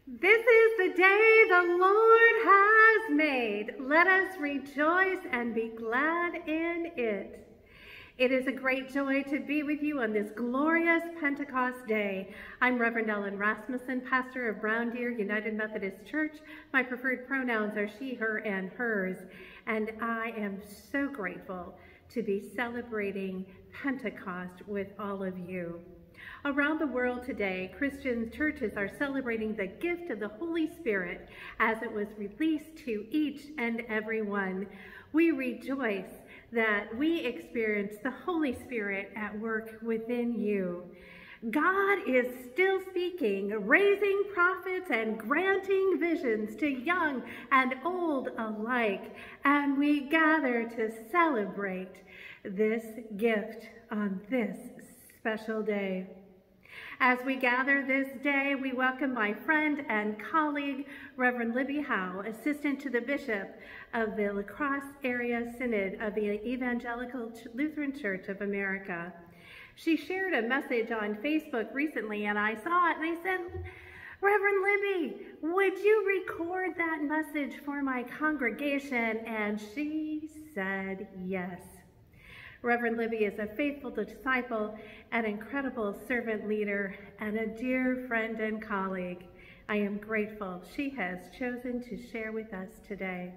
This is the day the Lord has made. Let us rejoice and be glad in it. It is a great joy to be with you on this glorious Pentecost day. I'm Reverend Ellen Rasmussen, pastor of Brown Deer United Methodist Church. My preferred pronouns are she, her, and hers. And I am so grateful to be celebrating Pentecost with all of you. Around the world today, Christian churches are celebrating the gift of the Holy Spirit as it was released to each and every one. We rejoice that we experience the Holy Spirit at work within you. God is still speaking, raising prophets and granting visions to young and old alike, and we gather to celebrate this gift on this special day. As we gather this day, we welcome my friend and colleague, Reverend Libby Howe, Assistant to the Bishop of the La Crosse Area Synod of the Evangelical Lutheran Church of America. She shared a message on Facebook recently, and I saw it, and I said, Reverend Libby, would you record that message for my congregation? And she said yes. Reverend Libby is a faithful disciple, an incredible servant leader, and a dear friend and colleague. I am grateful she has chosen to share with us today.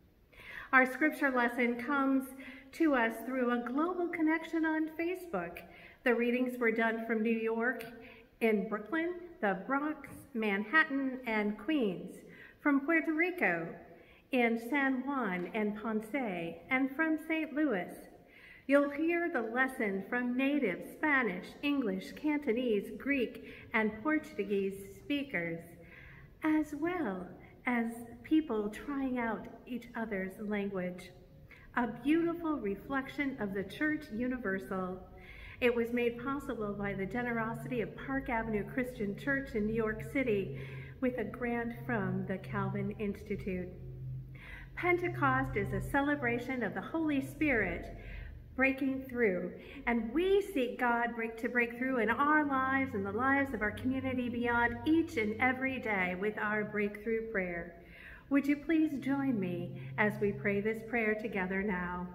Our scripture lesson comes to us through a global connection on Facebook. The readings were done from New York, in Brooklyn, the Bronx, Manhattan, and Queens, from Puerto Rico, in San Juan and Ponce, and from St. Louis. You'll hear the lesson from native Spanish, English, Cantonese, Greek, and Portuguese speakers, as well as people trying out each other's language. A beautiful reflection of the Church Universal. It was made possible by the generosity of Park Avenue Christian Church in New York City with a grant from the Calvin Institute. Pentecost is a celebration of the Holy Spirit breaking through, and we seek God to break through in our lives and the lives of our community beyond each and every day with our breakthrough prayer. Would you please join me as we pray this prayer together now?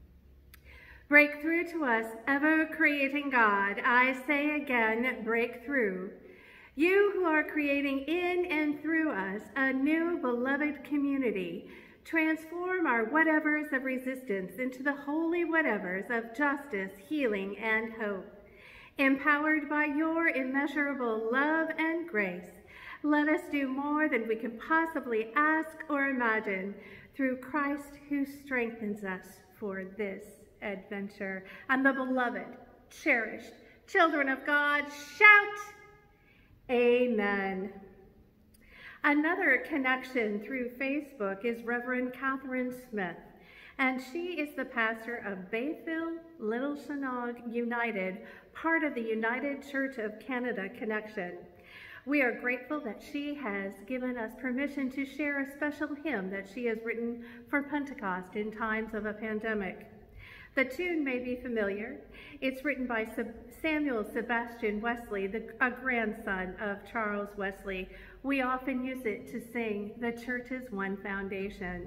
Break through to us, ever-creating God. I say again, break through. You who are creating in and through us a new beloved community, transform our whatevers of resistance into the holy whatevers of justice, healing, and hope. Empowered by your immeasurable love and grace, let us do more than we can possibly ask or imagine through Christ who strengthens us for this adventure. And the beloved, cherished children of God shout, Amen. Another connection through Facebook is Reverend Catherine Smith, and she is the pastor of Bayville Little Shannog United, part of the United Church of Canada connection. We are grateful that she has given us permission to share a special hymn that she has written for Pentecost in times of a pandemic. The tune may be familiar. It's written by Samuel Sebastian Wesley, a grandson of Charles Wesley. We often use it to sing The Church's One Foundation.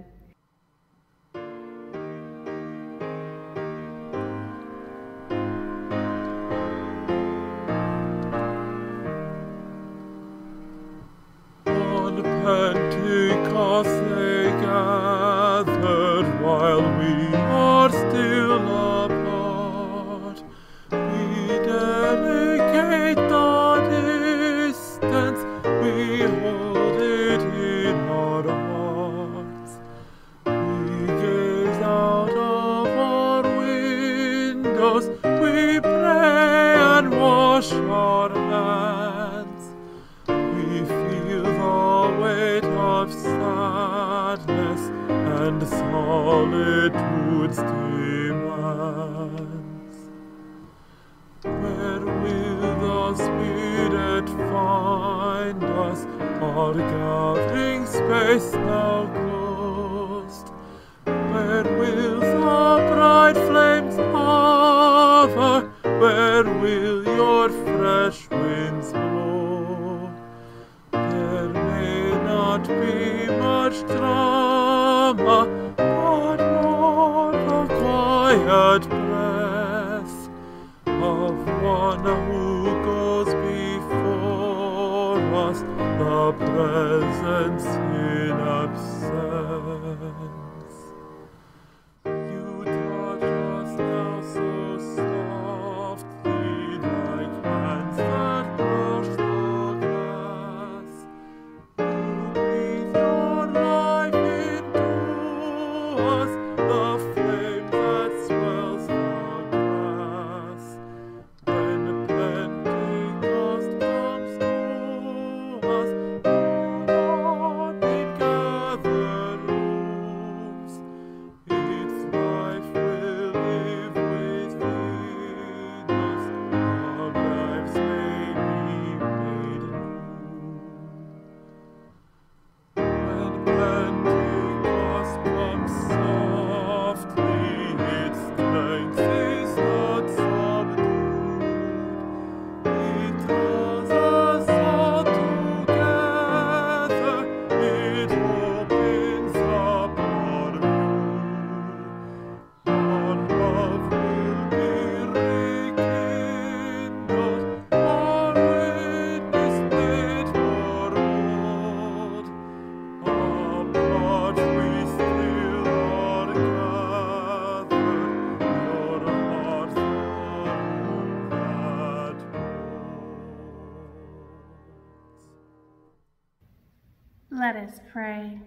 On Pentecost they gathered while we are still apart. We delegate the distance, we hold it in our hearts. We gaze out of our windows, we pray and wash our hands. We feel the weight of sadness and solitude's demands. Where will the Spirit find us, our gathering space now closed? Where will the bright flames hover? Where will your fresh winds blow? There quiet breath of one who goes before us, the presence in absence. You touch us now so softly, like hands that brush the grass. You breathe your life into us, the flame that swells the grass. When Pentecost comes to us, Lord, in gathered rooms, its life will live within us, our lives may be made new. When Pentecost comes softly, its strength is not subdued. It draws us all together, it opens up our view. Our love will be rekindled, our witness made more bold. Apart we still are gathered, your heart for whom that holds. Let us pray.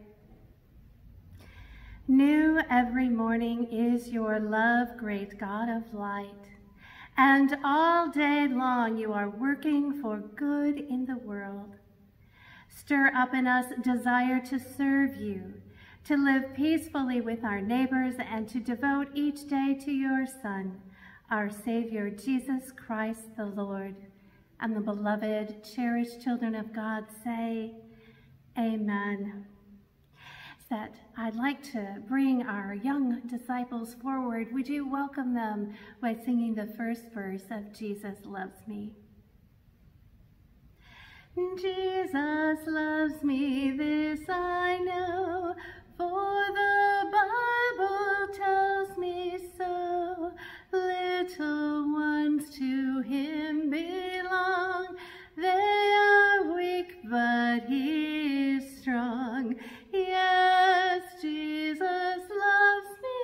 New every morning is your love, great God of light, and all day long you are working for good in the world. Stir up in us desire to serve you, to live peacefully with our neighbors, and to devote each day to your Son, our Savior, Jesus Christ the Lord. And the beloved, cherished children of God say, Amen. That I'd like to bring our young disciples forward. Would you welcome them by singing the first verse of Jesus Loves Me? Jesus loves me, this I know, for the Bible tells me so. Little ones to him belong, they are weak, but he is strong. Yes, Jesus loves me.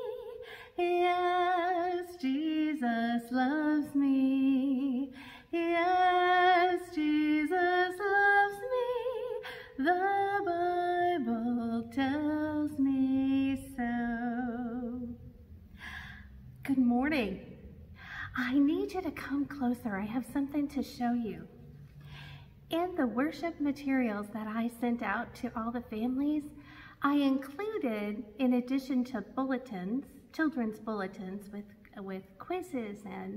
Yes, Jesus loves me. Yes, Jesus loves me. The Bible tells me so. Good morning. I need you to come closer. I have something to show you. In the worship materials that I sent out to all the families, I included, in addition to bulletins, children's bulletins with quizzes and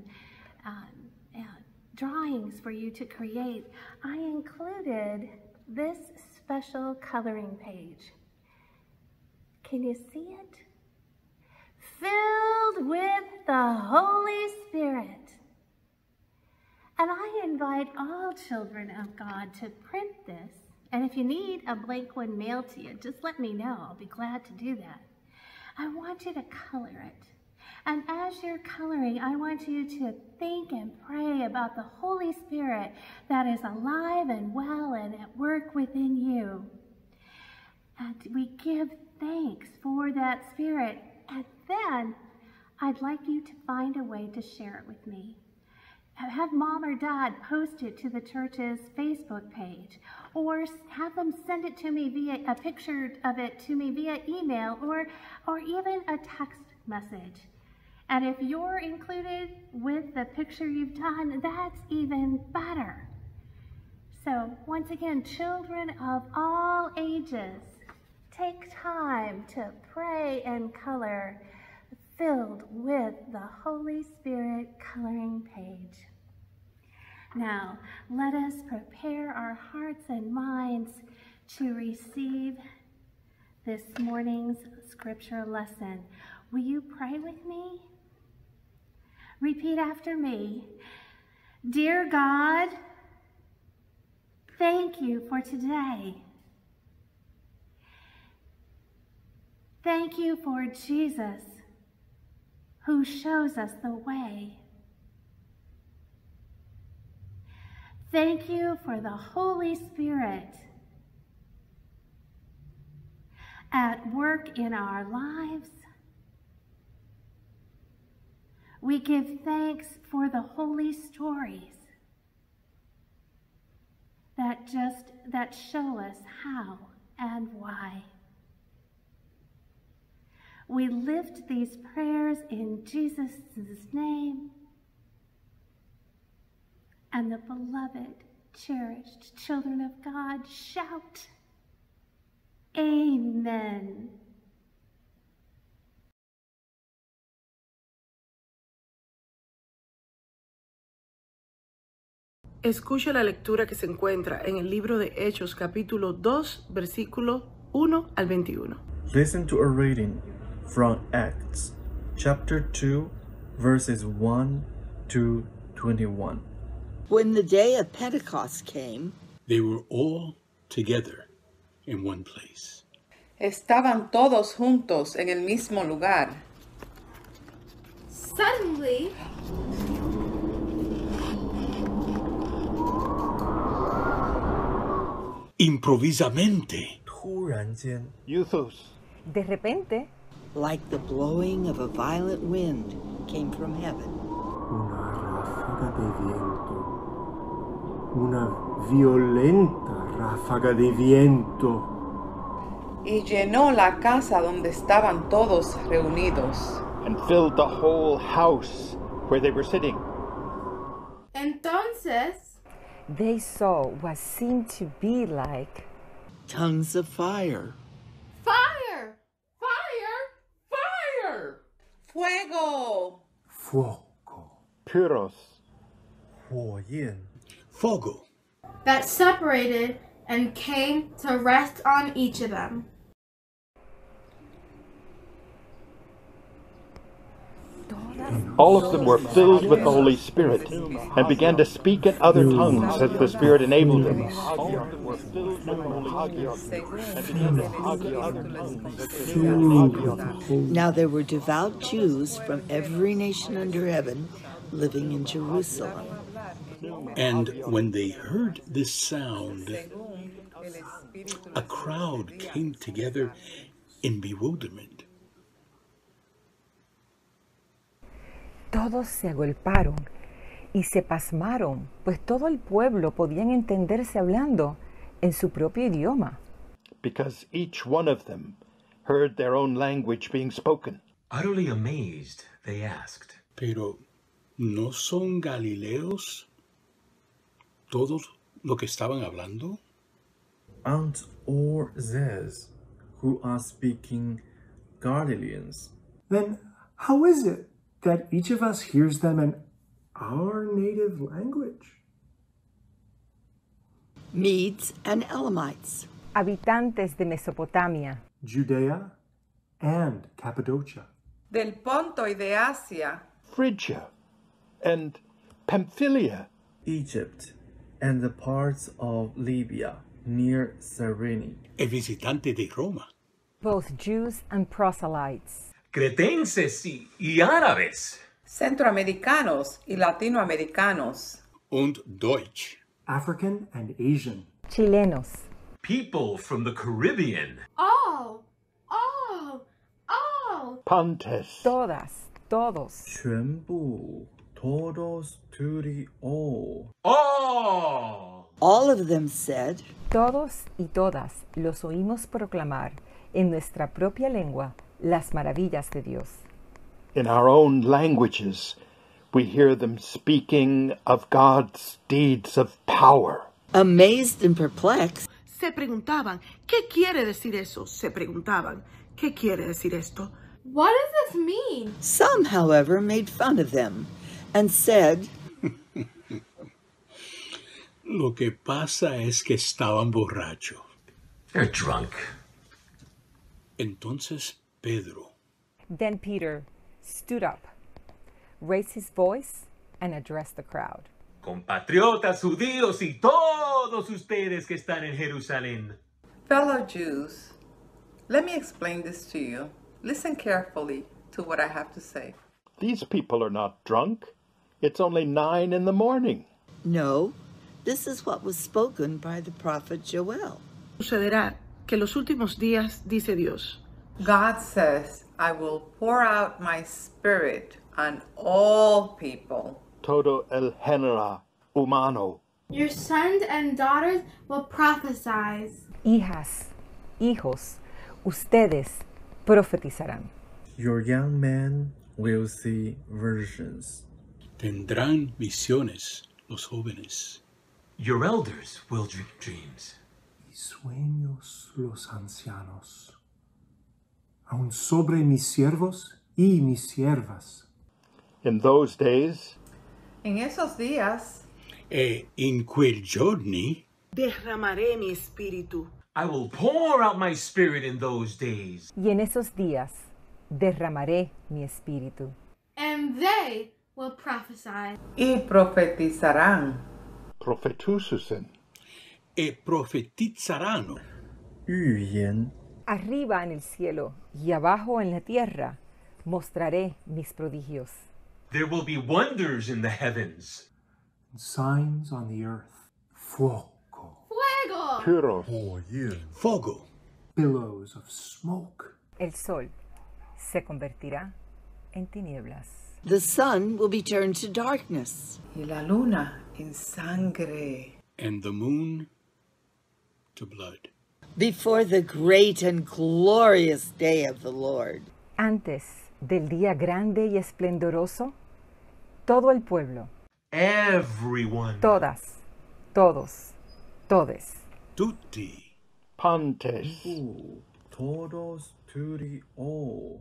drawings for you to create, I included this special coloring page. Can you see it? Filled with the Holy Spirit. And I invite all children of God to print this. And if you need a blank one mailed to you, just let me know. I'll be glad to do that. I want you to color it. And as you're coloring, I want you to think and pray about the Holy Spirit that is alive and well and at work within you. And we give thanks for that Spirit. And then I'd like you to find a way to share it with me. Have mom or dad post it to the church's Facebook page, or have them send it to me via a picture of it to me via email, or even a text message. And if you're included with the picture you've done, that's even better. So once again, children of all ages, take time to pray and color, filled with the Holy Spirit coloring page. Now, let us prepare our hearts and minds to receive this morning's scripture lesson. Will you pray with me? Repeat after me. Dear God, thank you for today. Thank you for Jesus, who shows us the way. Thank you for the Holy Spirit at work in our lives. We give thanks for the holy stories that show us how and why. We lift these prayers in Jesus' name, and the beloved, cherished children of God shout, Amen. Escucha la lectura que se encuentra en el libro de Hechos, capítulo 2, versículo 1 al 21. Listen to a reading from Acts, chapter 2, verses 1 to 21. When the day of Pentecost came, they were all together in one place. Estaban todos juntos en el mismo lugar. Suddenly, improvisamente, 突然间 De repente, like the blowing of a violent wind, came from heaven. Una ráfaga de viento. Una violenta ráfaga de viento. Y llenó la casa donde estaban todos reunidos. And filled the whole house where they were sitting. entonces, they saw what seemed to be like Tongues of fire. fire, fire, fire. ¡Fuego! Fuoco. Puros. 火焰 fuego, that separated and came to rest on each of them. All of them were filled with the Holy Spirit and began to speak in other tongues as the Spirit enabled them. Now there were devout Jews from every nation under heaven living in Jerusalem. and when they heard this sound, a crowd came together in bewilderment. todos se agolparon y se pasmaron, pues todo el pueblo podían entenderse hablando en su propio idioma. Because each one of them heard their own language being spoken. Utterly amazed, they asked, Pero, ¿no son galileos todos lo que estaban hablando? Aren't all these who are speaking Galileans? Then how is it that each of us hears them in our native language? Medes and Elamites, Habitantes de Mesopotamia, Judea and Cappadocia, Del Ponto y de Asia, Phrygia and Pamphylia, Egypt and the parts of Libya near Cyrene, El visitante de Roma, both Jews and proselytes, cretenses y árabes, centroamericanos y latinoamericanos, und Deutsch, African and Asian, chilenos, people from the Caribbean, All, Pontus, todas, todos, 全部 todos turi all. all of them said, todos y todas los oímos proclamar en nuestra propia lengua las maravillas de Dios. in our own languages, we hear them speaking of God's deeds of power. amazed and perplexed. Se preguntaban, ¿qué quiere decir eso? Se preguntaban, ¿qué quiere decir esto? what does this mean? Some, however, made fun of them and said, Lo que pasa es que estaban borrachos. they're drunk. Entonces Pedro, Then Peter stood up, raised his voice, and addressed the crowd. Compatriotas judíos y todos ustedes que están en Jerusalén. fellow Jews, let me explain this to you. Listen carefully to what I have to say. These people are not drunk. It's only 9 in the morning. No, this is what was spoken by the prophet Joel. Sucederá que en los últimos días, dice Dios, God says, I will pour out my spirit on all people. Todo el género humano. Your sons and daughters will prophesy. Hijas, hijos, ustedes profetizarán. Your young men will see visions. Tendrán visiones los jóvenes. Your elders will dream dreams. Y sueños los ancianos. Aun sobre mis siervos y mis siervas. In those days, En esos días, E in quel giorni derramaré mi espíritu. I will pour out my spirit in those days. Y en esos días derramaré mi espíritu. And they will prophesy. y profetizarán. profetususen. e profetizzaranno. 预言 Arriba en el cielo y abajo en la tierra mostraré mis prodigios. There will be wonders in the heavens. Signs on the earth. Fuego. Fuego! Puros. Fuoco. Billows of smoke. El sol se convertirá en tinieblas. The sun will be turned to darkness. Y la luna en sangre. And the moon to blood. Before the great and glorious day of the Lord. Antes del día grande y esplendoroso, todo el pueblo, Everyone. todas, todos, todes, Tutti. Pantes. todos tutti all.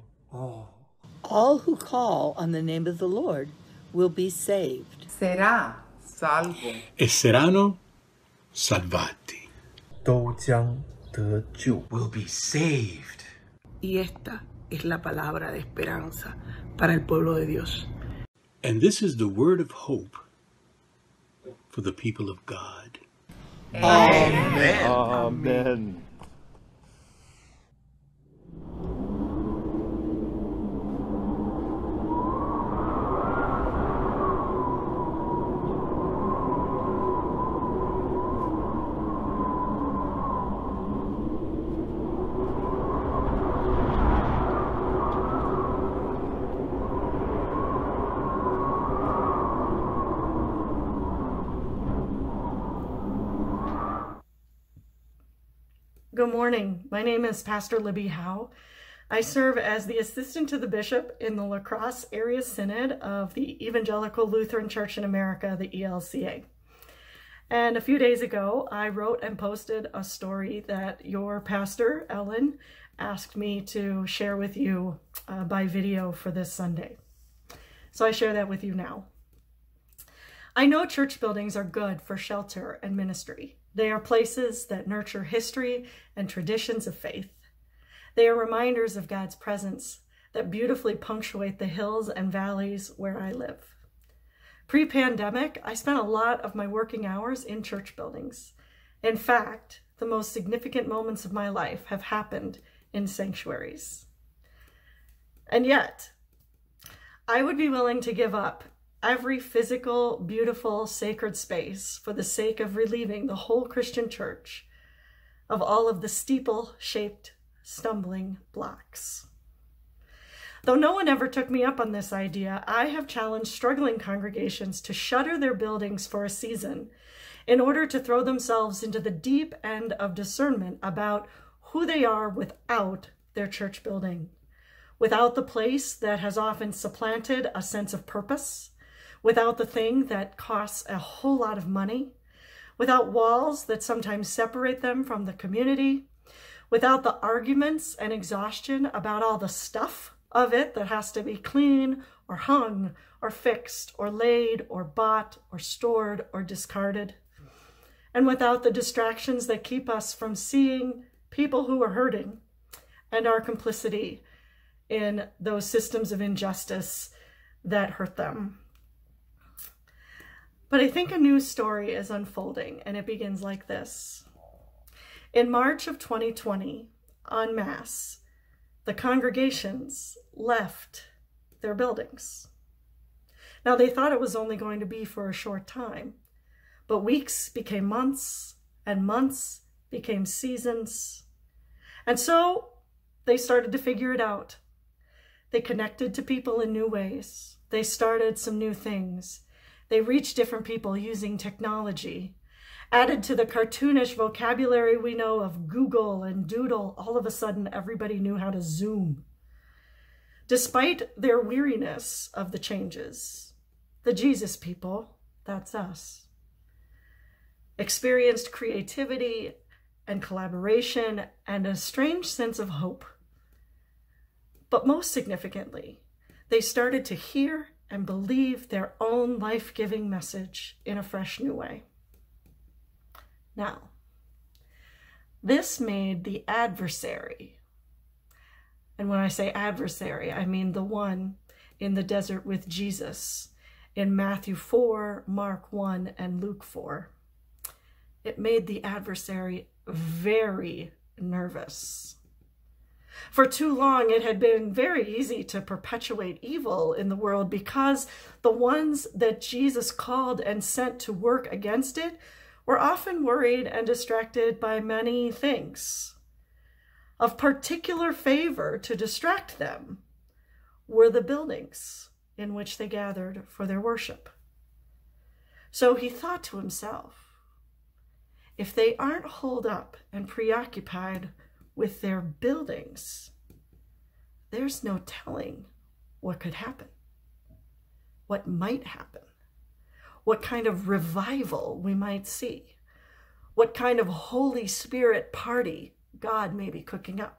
All who call on the name of the Lord will be saved. Será salvo. E saranno salvati. 都将得救。 Will be saved. Y esta es la palabra de esperanza para el pueblo de Dios. And this is the word of hope for the people of God. Amen. Good morning. My name is Pastor Libby Howe. I serve as the assistant to the bishop in the La Crosse Area Synod of the Evangelical Lutheran Church in America, the ELCA. And a few days ago, I wrote and posted a story that your pastor, Ellen, asked me to share with you by video for this Sunday. So I share that with you now. I know church buildings are good for shelter and ministry. They are places that nurture history and traditions of faith. They are reminders of God's presence that beautifully punctuate the hills and valleys where I live. Pre-pandemic, I spent a lot of my working hours in church buildings. In fact, the most significant moments of my life have happened in sanctuaries. And yet, I would be willing to give up every physical, beautiful, sacred space for the sake of relieving the whole Christian church of all of the steeple-shaped stumbling blocks. Though no one ever took me up on this idea, I have challenged struggling congregations to shutter their buildings for a season in order to throw themselves into the deep end of discernment about who they are without their church building, without the place that has often supplanted a sense of purpose, without the thing that costs a whole lot of money, without walls that sometimes separate them from the community, without the arguments and exhaustion about all the stuff of it that has to be clean or hung or fixed or laid or bought or stored or discarded, and without the distractions that keep us from seeing people who are hurting and our complicity in those systems of injustice that hurt them. But I think a new story is unfolding, and it begins like this. In March of 2020, en masse, the congregations left their buildings. Now, they thought it was only going to be for a short time, but weeks became months, and months became seasons. And so they started to figure it out. They connected to people in new ways. They started some new things. They reached different people using technology. Added to the cartoonish vocabulary we know of Google and Doodle, all of a sudden everybody knew how to Zoom. Despite their weariness of the changes, the Jesus people, that's us, experienced creativity and collaboration and a strange sense of hope. But most significantly, they started to hear and believe their own life-giving message in a fresh new way. Now, this made the adversary, and when I say adversary, I mean the one in the desert with Jesus in Matthew 4, Mark 1, and Luke 4. It made the adversary very nervous. For too long, it had been very easy to perpetuate evil in the world because the ones that Jesus called and sent to work against it were often worried and distracted by many things. Of particular favor to distract them were the buildings in which they gathered for their worship. So he thought to himself, if they aren't holed up and preoccupied with their buildings, there's no telling what could happen, what might happen, what kind of revival we might see, what kind of Holy Spirit party God may be cooking up.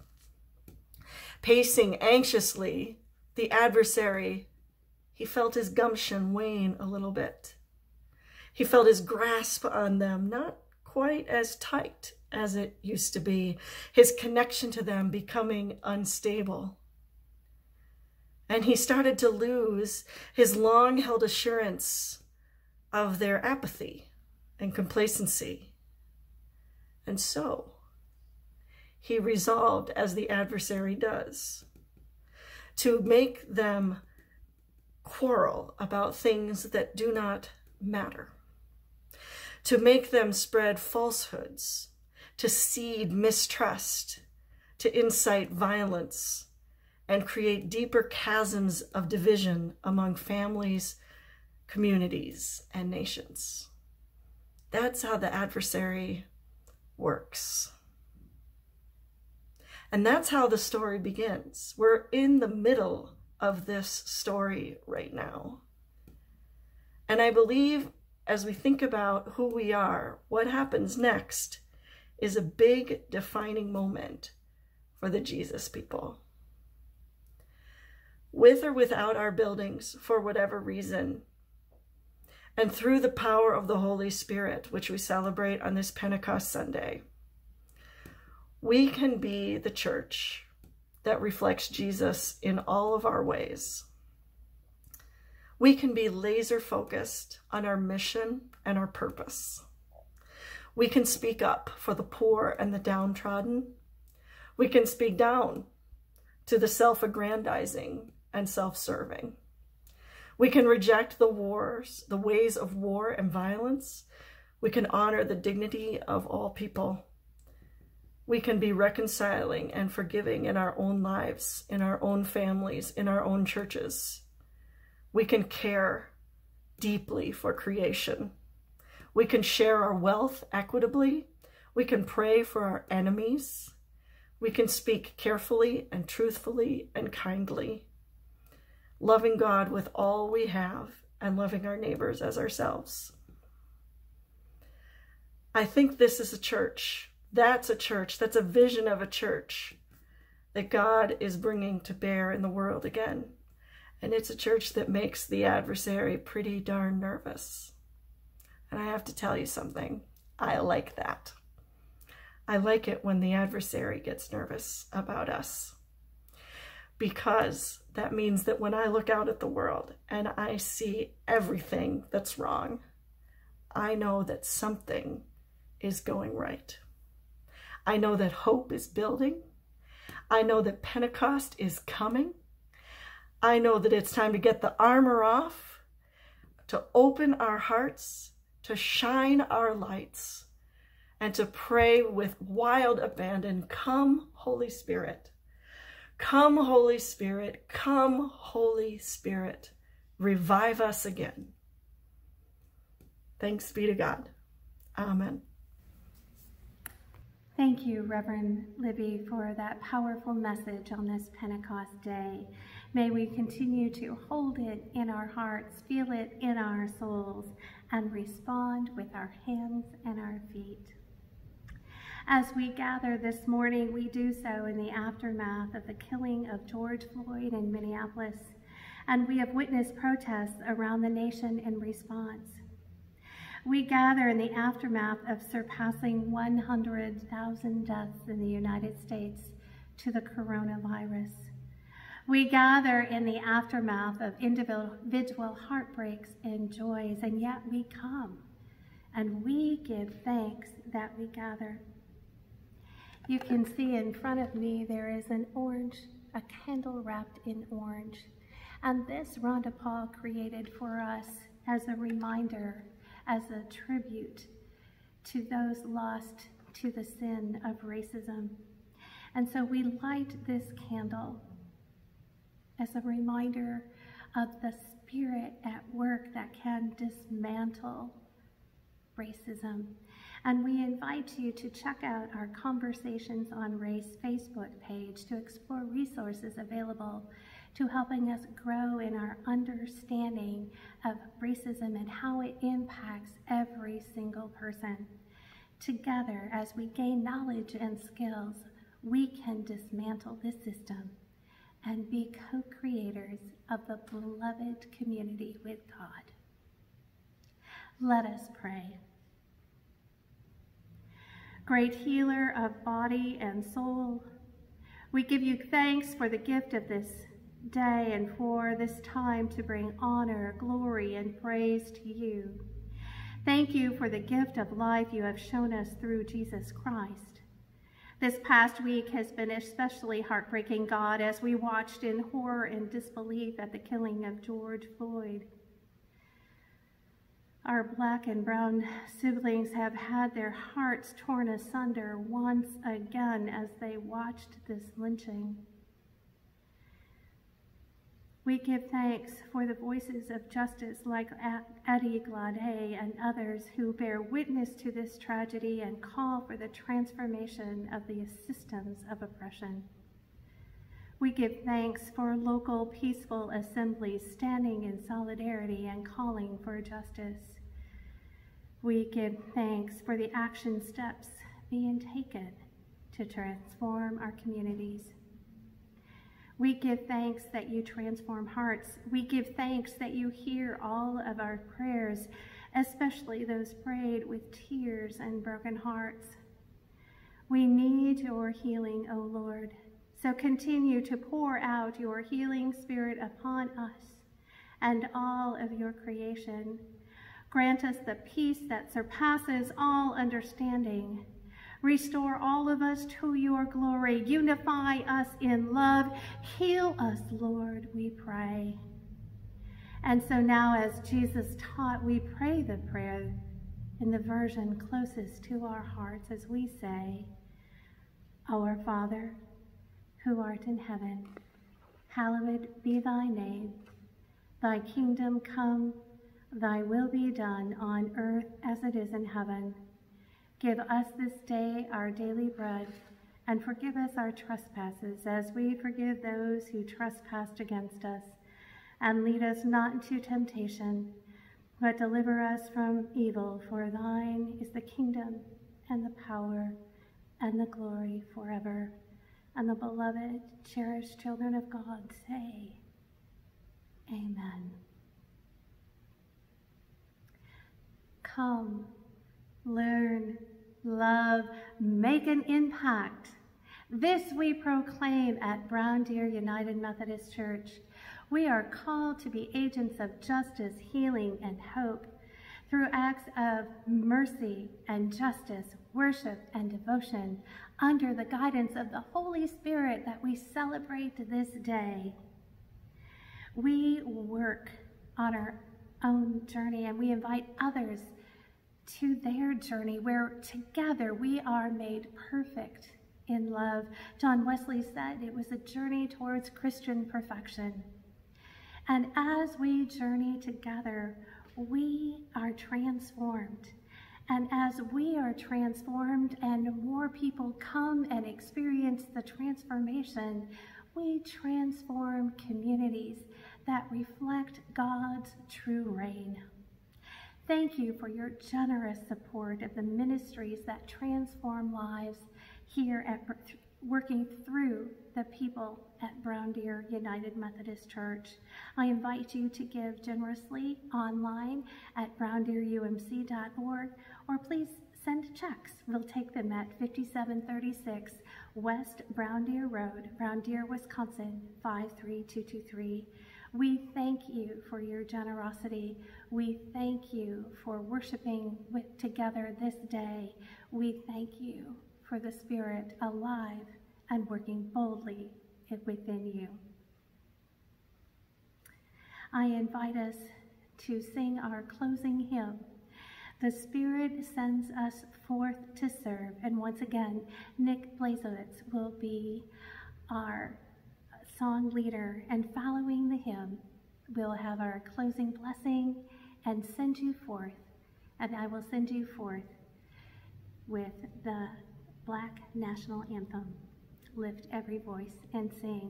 Pacing anxiously, the adversary, he felt his gumption wane a little bit. He felt his grasp on them not quite as tight as it used to be, his connection to them becoming unstable. And he started to lose his long-held assurance of their apathy and complacency. And so he resolved, as the adversary does, to make them quarrel about things that do not matter, to make them spread falsehoods, to seed mistrust, to incite violence, and create deeper chasms of division among families, communities, and nations. That's how the adversary works. And that's how the story begins. We're in the middle of this story right now. And I believe as we think about who we are, what happens next is a big defining moment for the Jesus people. With or without our buildings, for whatever reason, and through the power of the Holy Spirit, which we celebrate on this Pentecost Sunday, we can be the church that reflects Jesus in all of our ways. We can be laser focused on our mission and our purpose. We can speak up for the poor and the downtrodden. We can speak down to the self-aggrandizing and self-serving. We can reject the ways of war and violence. We can honor the dignity of all people. We can be reconciling and forgiving in our own lives, in our own families, in our own churches. We can care deeply for creation. We can share our wealth equitably. We can pray for our enemies. We can speak carefully and truthfully and kindly, loving God with all we have and loving our neighbors as ourselves. I think this is a church. That's a church. That's a vision of a church that God is bringing to bear in the world again. And it's a church that makes the adversary pretty darn nervous. And I have to tell you something. I like that. I like it when the adversary gets nervous about us, because that means that when I look out at the world and I see everything that's wrong, I know that something is going right. I know that hope is building. I know that Pentecost is coming. I know that it's time to get the armor off, to open our hearts, to shine our lights, and to pray with wild abandon. Come, Holy Spirit. Come, Holy Spirit. Come, Holy Spirit. Revive us again. Thanks be to God. Amen. Thank you, Reverend Libby, for that powerful message on this Pentecost day. May we continue to hold it in our hearts, feel it in our souls, and respond with our hands and our feet. As we gather this morning, we do so in the aftermath of the killing of George Floyd in Minneapolis, and we have witnessed protests around the nation in response. We gather in the aftermath of surpassing 100,000 deaths in the United States to the coronavirus. We gather in the aftermath of individual heartbreaks and joys, and yet we come and we give thanks that we gather. You can see in front of me there is a candle wrapped in orange, and this Rhonda Paul created for us as a reminder, as a tribute to those lost to the sin of racism. And so we light this candle as a reminder of the spirit at work that can dismantle racism. And we invite you to check out our Conversations on Race Facebook page to explore resources available to helping us grow in our understanding of racism and how it impacts every single person. Together, as we gain knowledge and skills, we can dismantle this system and be co-creators of the beloved community with God. Let us pray. Great healer of body and soul, we give you thanks for the gift of this day and for this time to bring honor, glory, and praise to you. Thank you for the gift of life you have shown us through Jesus Christ. This past week has been especially heartbreaking, God, as we watched in horror and disbelief at the killing of George Floyd. Our Black and brown siblings have had their hearts torn asunder once again as they watched this lynching. We give thanks for the voices of justice like Eddie Glaudet and others who bear witness to this tragedy and call for the transformation of the systems of oppression. We give thanks for local peaceful assemblies standing in solidarity and calling for justice. We give thanks for the action steps being taken to transform our communities. We give thanks that you transform hearts. We give thanks that you hear all of our prayers, especially those prayed with tears and broken hearts. We need your healing, O Lord. So continue to pour out your healing spirit upon us and all of your creation. Grant us the peace that surpasses all understanding. Restore all of us to your glory. Unify us in love. Heal us, Lord, we pray. And so now, as Jesus taught, we pray the prayer in the version closest to our hearts as we say, Our Father, who art in heaven, hallowed be thy name. Thy kingdom come, thy will be done on earth as it is in heaven. Give us this day our daily bread, and forgive us our trespasses as we forgive those who trespass against us. And lead us not into temptation, but deliver us from evil. For thine is the kingdom, and the power, and the glory forever. And the beloved, cherished children of God say, Amen. Come, learn, love, make an impact. This we proclaim at Brown Deer United Methodist Church. We are called to be agents of justice, healing, and hope through acts of mercy and justice, worship and devotion under the guidance of the Holy Spirit that we celebrate this day. We work on our own journey and we invite others to their journey where together we are made perfect in love. John Wesley said it was a journey towards Christian perfection. And as we journey together, we are transformed. And as we are transformed and more people come and experience the transformation, we transform communities that reflect God's true reign. Thank you for your generous support of the ministries that transform lives here at working through the people at Brown Deer United Methodist Church. I invite you to give generously online at browndeerumc.org, or please send checks. We'll take them at 5736 West Brown Deer Road, Brown Deer, Wisconsin, 53223. We thank you for your generosity. We thank you for worshiping together this day. We thank you for the Spirit alive and working boldly within you. I invite us to sing our closing hymn, "The Spirit Sends Us Forth to Serve." And once again, Nick Blazowitz will be our song leader, and following the hymn, we'll have our closing blessing and send you forth. And I will send you forth with the Black National Anthem. Lift every voice and sing.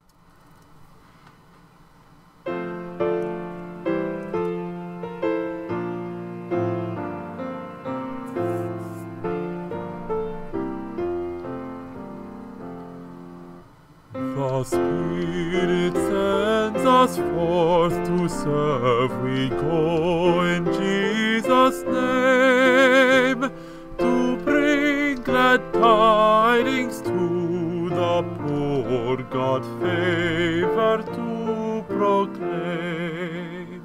The Spirit sends us forth to serve. We go in Jesus' name to bring glad tidings to the poor, God favor to proclaim.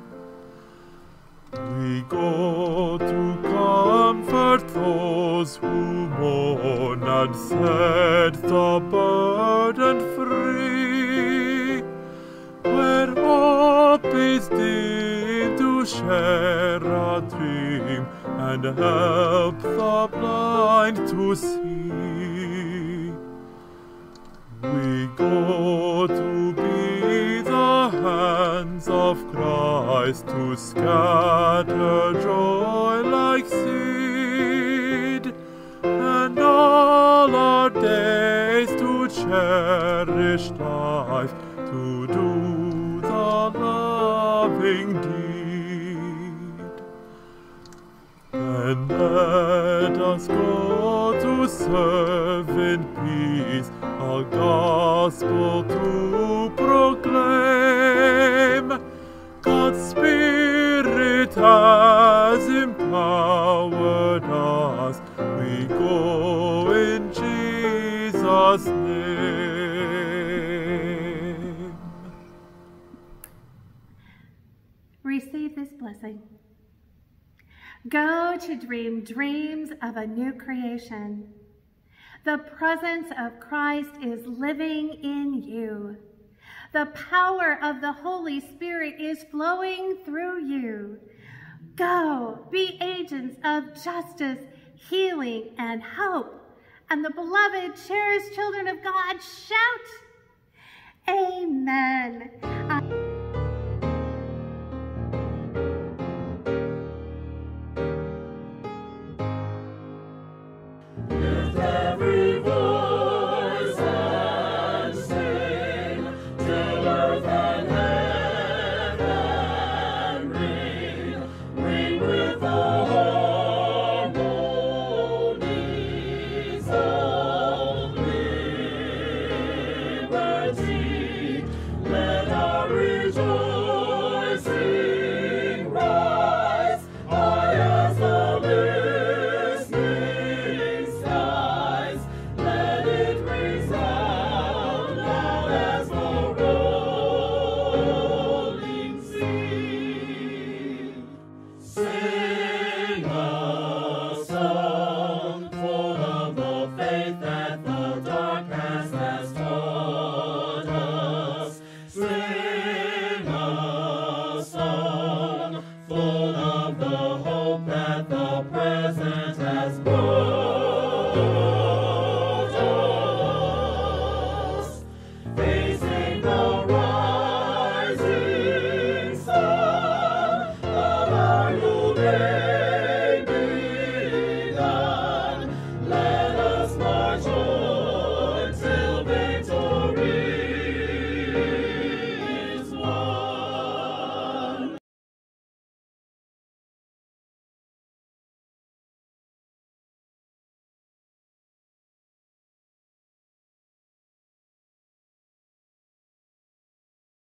We go to comfort those who mourn and set the burden free. Where hope is dim, to share a dream and help the blind to see. We go to be the hands of Christ, to scatter joy like seed, and all our days to cherish life, to do the loving deed. Then let us go to serve in peace, a gospel to proclaim. God's Spirit has empowered us. We go in Jesus' name. Receive this blessing. Go to dream dreams of a new creation. The presence of Christ is living in you. The power of the Holy Spirit is flowing through you. Go, be agents of justice, healing, and hope. And the beloved, cherished children of God shout, Amen.